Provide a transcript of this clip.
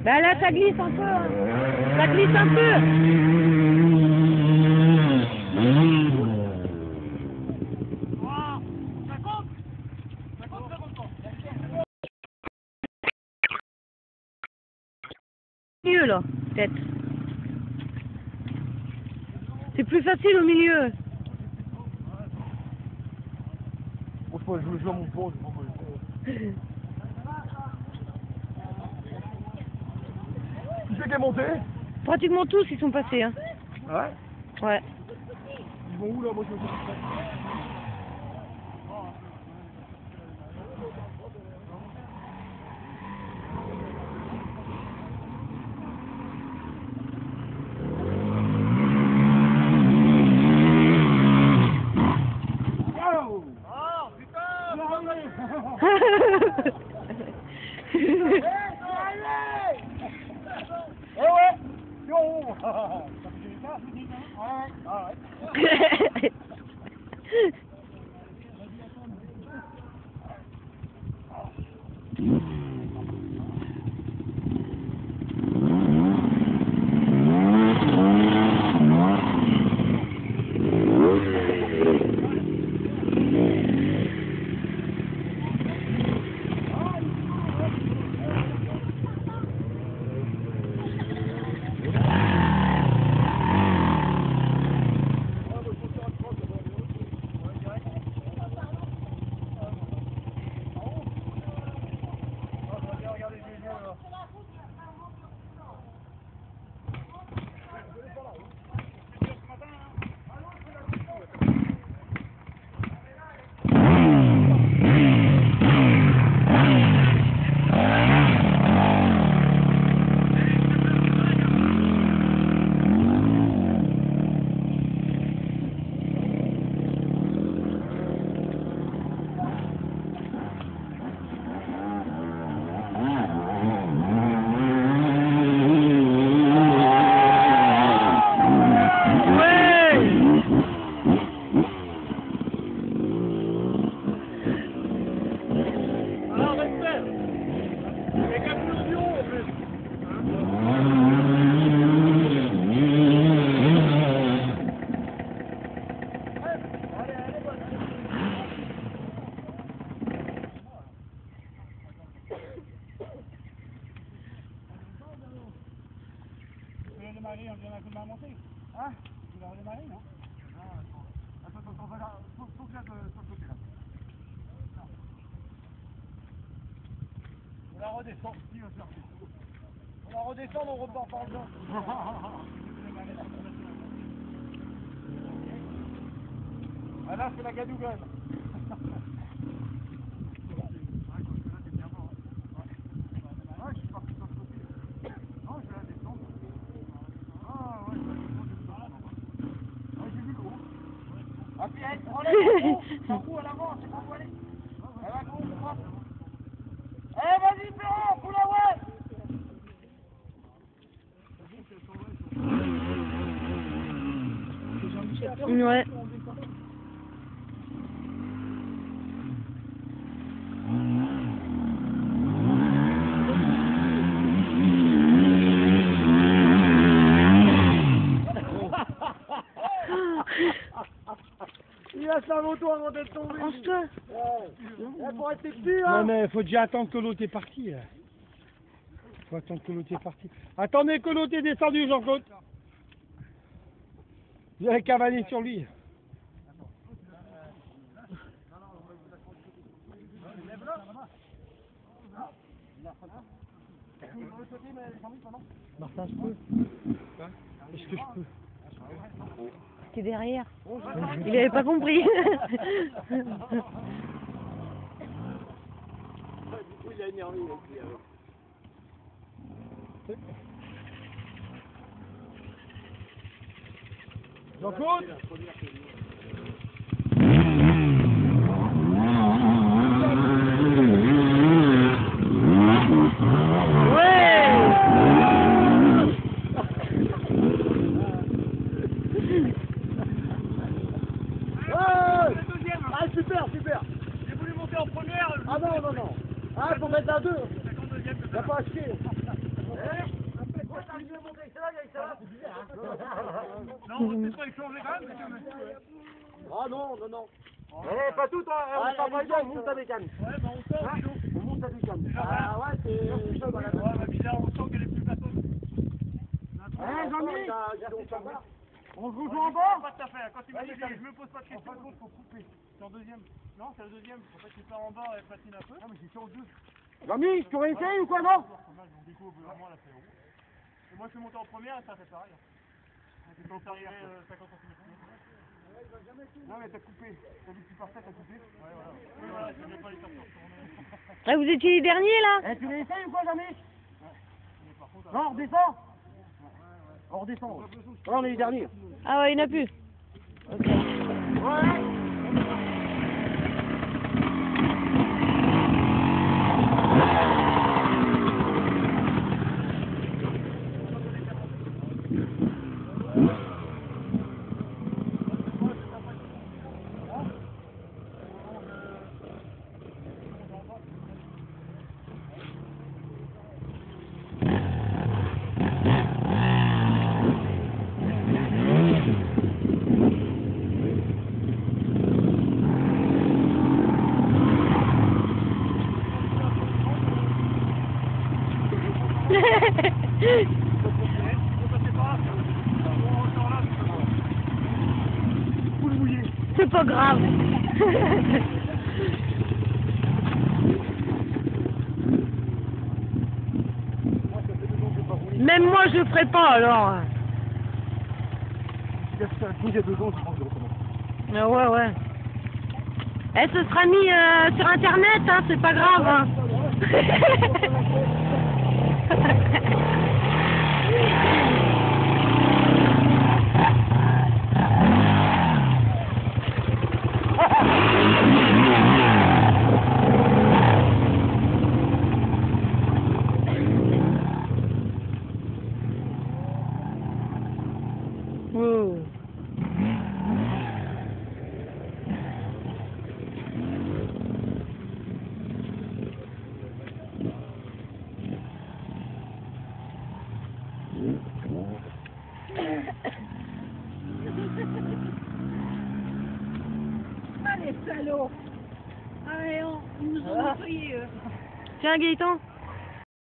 Bah là, ça glisse un peu. Hein. Ça glisse un peu. Mieux là, peut-être. C'est plus facile au milieu. Franchement, je joue à mon pont. Qui c'est qui est monté? Pratiquement tous ils sont passés. Hein. Ouais. Ouais. Ils vont où là? Moi je me redémarrer, on vient un peu de la montée. Hein? Tu vas redémarrer, non? Attends, faut que là de ce côté là. On la redescend. On la redescend, on repart par le bas. Ah là, c'est la gadougane. Ah puis elle prend les roue à l'avant, c'est pas où aller. Elle va gauche, droite. Eh vas-y Ferrand, pour la ouais. Ouais. Il a sa moto avant d'être tombé. Pense-toi. Il faut rester dessus, hein. Non mais faut déjà attendre que l'autre est parti. Faut attendre que l'autre est parti. Attendez que l'autre est descendu, Jean-Claude. Vous allez cavaler sur lui. Martin, je peux? Est-ce que je peux? T'es derrière. Il avait pas compris. Du coup, il a énervé. Jean-Claude? Ah, super. J'ai voulu monter en première. Ah non. Ah, faut mettre la 2. Il n'y a pas à chier. c'est pas échanger quand même. Ah non, non, non. Eh, pas tout, hein, on s'en va, on monte à des cannes. Ouais, bah on sort, dis donc. On monte à des cannes. Ah ouais, c'est... Ouais, bah bizarre, on sent qu'elle est plus plateau. Eh, Jean-Mi, on se rejoint en Pas bas. tout à fait, quand tu m'as dit je me pose pas de questions. En faut couper. C'est en deuxième. Non, c'est le deuxième. En fait, tu pars en bas et patine un peu. Non, mais j'ai fait en deux. Jean-Mi, tu aurais essayé ou quoi, non? On découvre vraiment la fait haut. Et moi, je suis monté en première et ça fait pareil. Tu peux arriver 50 cm. Non, mais t'as coupé. T'as vu que tu partais, t'as coupé. Ouais, voilà. Oui, voilà, je voulais pas les faire retourner. Ah, vous étiez les derniers là? Eh, tu l'as essayé ou quoi, Jean-Mi? Non, on redescend. On redescend. Là, on est les derniers. Ah ouais, il n'y en a plus. Ok. Ouais. C'est pas grave. Même moi je ferai pas alors. Il y a 2 ans, je pense que je recommence. Ah ouais ouais. Eh, ce sera mis sur internet, hein, c'est pas grave. Hein. Wow. Ah les salauds. Allez, ils nous ont nettoyés eux. Tiens Gaëtan.